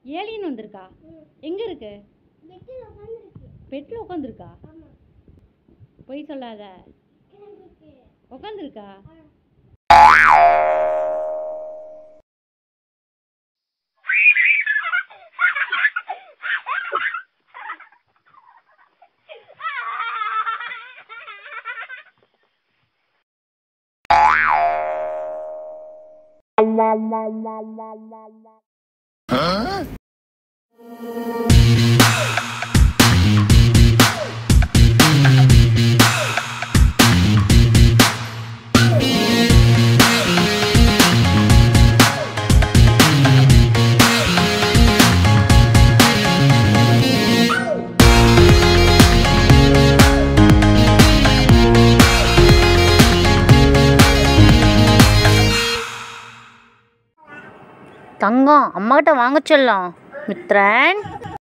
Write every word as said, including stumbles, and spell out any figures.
Alien வந்திருக்கா? எங்க இருக்கு? பெட்ல உட்காந்துருக்கா? பொய் சொல்லாத. உட்காந்துருக்கா? Huh? தங்கம், அம்மா கிட்ட வாங்க சொல்லலாம். மித்ரன்.